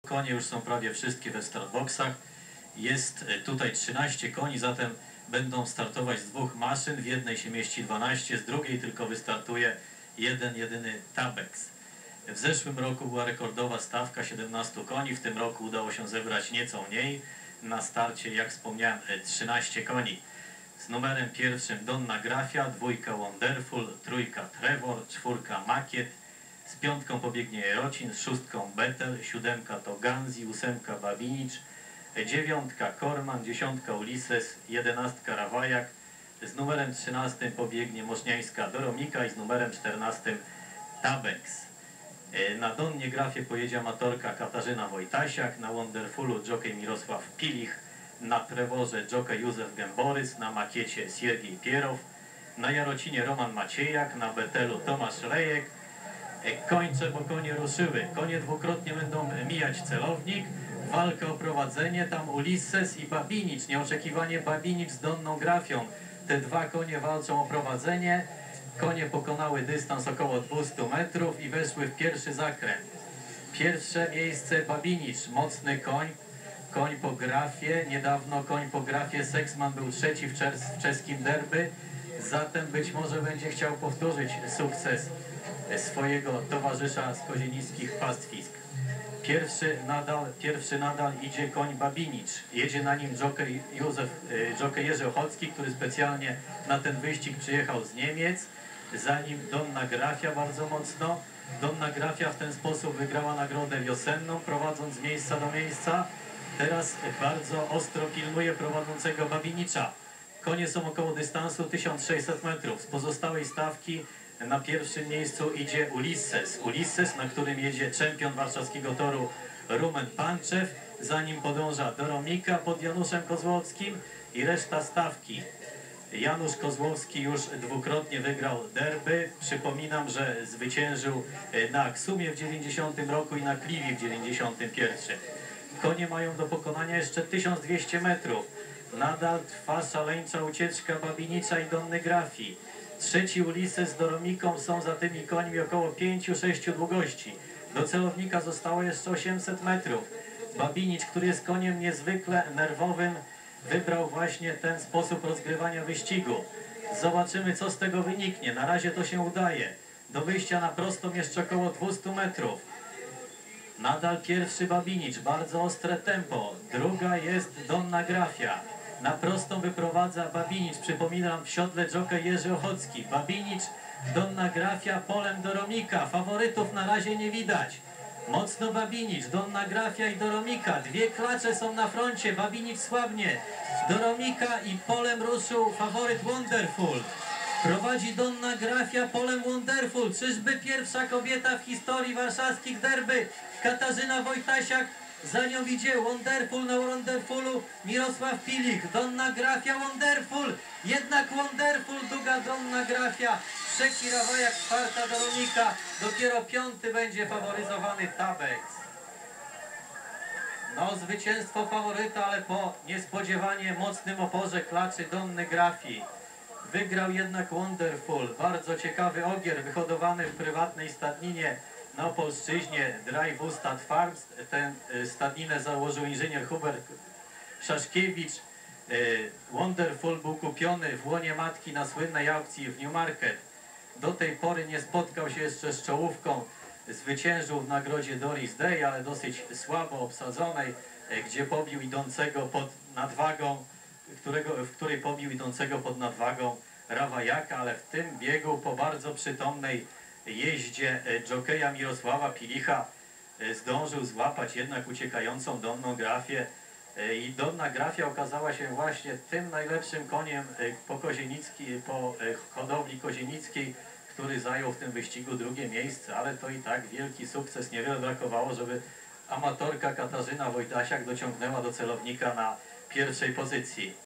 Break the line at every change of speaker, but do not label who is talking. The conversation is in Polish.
Konie już są prawie wszystkie we startboxach. Jest tutaj 13 koni, zatem będą startować z dwóch maszyn. W jednej się mieści 12, z drugiej tylko wystartuje jeden jedyny Tabex. W zeszłym roku była rekordowa stawka 17 koni, w tym roku udało się zebrać nieco mniej. Na starcie, jak wspomniałem, 13 koni. Z numerem pierwszym Donna Grafia, dwójka Wonderful, trójka Trevor, czwórka Makiet, z piątką pobiegnie Jarocin, z szóstką Betel, siódemka to Ganzi, ósemka Babinicz, dziewiątka Korman, dziesiątka Ulises, jedenastka Rawajak, z numerem 13 pobiegnie Moszniańska Doromika i z numerem 14 Tabex. Na Donnie Grafie pojedzie amatorka Katarzyna Wojtasiak, na Wonderfulu jockey Mirosław Pilich, na Trevorze jockey Józef Gęborys, na Makiecie Siergiej Pierow, na Jarocinie Roman Maciejak, na Betelu Tomasz Lejek. Kończę, bo konie ruszyły. Konie dwukrotnie będą mijać celownik. Walka o prowadzenie, tam Ulises i Babinicz. Nieoczekiwanie Babinicz z Donną Grafią. Te dwa konie walczą o prowadzenie. Konie pokonały dystans około 200 metrów i weszły w pierwszy zakręt. Pierwsze miejsce Babinicz, mocny koń. Koń po Grafie. Niedawno koń po Grafie Seksman był trzeci w czeskim derby. Zatem być może będzie chciał powtórzyć sukces swojego towarzysza z kozienickich pastwisk. Pierwszy nadal idzie koń Babinicz. Jedzie na nim jockey Jerzy Ochocki, który specjalnie na ten wyścig przyjechał z Niemiec. Za nim Donna Grafia bardzo mocno. Donna Grafia w ten sposób wygrała nagrodę wiosenną, prowadząc z miejsca do miejsca. Teraz bardzo ostro pilnuje prowadzącego Babinicza. Konie są około dystansu 1600 metrów. Z pozostałej stawki na pierwszym miejscu idzie Ulises, na którym jedzie czempion warszawskiego toru Rumen Panczew. Za nim podąża Doromika pod Januszem Kozłowskim i reszta stawki. Janusz Kozłowski już dwukrotnie wygrał derby. Przypominam, że zwyciężył na Aksumie w 90 roku i na Kliwi w 91. Konie mają do pokonania jeszcze 1200 metrów. Nadal trwa szaleńcza ucieczka Babinicza i Donny Grafii. Trzeci Ulises z Doromiką są za tymi końmi około 5-6 długości. Do celownika zostało jeszcze 800 metrów. Babinicz, który jest koniem niezwykle nerwowym, wybrał właśnie ten sposób rozgrywania wyścigu. Zobaczymy, co z tego wyniknie. Na razie to się udaje. Do wyjścia na prostą jeszcze około 200 metrów. Nadal pierwszy Babinicz, bardzo ostre tempo. Druga jest Donna Grafia. Na prostą wyprowadza Babinicz, przypominam, w siodle jockey Jerzy Ochocki. Babinicz, Donna Grafia, polem Doromika. Faworytów na razie nie widać. Mocno Babinicz, Donna Grafia i Doromika. Dwie klacze są na froncie, Babinicz słabnie. Doromika i polem ruszył faworyt Wonderful. Prowadzi Donna Grafia polem Wonderful. Czyżby pierwsza kobieta w historii warszawskich derby? Katarzyna Wojtasiak. Za nią idzie Wonderful, na Wonderfulu Mirosław Pilich. Donna Grafia, Wonderful. Jednak Wonderful, druga Donna Grafia. Trzeci Rawajak, czwarta Doromika. Dopiero piąty będzie faworyzowany Tabex. No, zwycięstwo faworyta, ale po niespodziewanie mocnym oporze klaczy Donny Grafii. Wygrał jednak Wonderful. Bardzo ciekawy ogier, wyhodowany w prywatnej stadninie na Opolszczyźnie, Drive Ustad Farms. Tę stadninę założył inżynier Hubert Szaszkiewicz. Wonderful był kupiony w łonie matki na słynnej aukcji w Newmarket. Do tej pory nie spotkał się jeszcze z czołówką. Zwyciężył w nagrodzie Doris Day, ale dosyć słabo obsadzonej, gdzie pobił idącego pod nadwagą, w której pobił idącego pod nadwagą Rawajaka, ale w tym biegu po bardzo przytomnej jeździe jockeya Mirosława Pilicha zdążył złapać jednak uciekającą Donną Grafię i Donna Grafia okazała się właśnie tym najlepszym koniem po hodowli kozienickiej, który zajął w tym wyścigu drugie miejsce, ale to i tak wielki sukces. Niewiele brakowało, żeby amatorka Katarzyna Wojtasiak dociągnęła do celownika na pierwszej pozycji.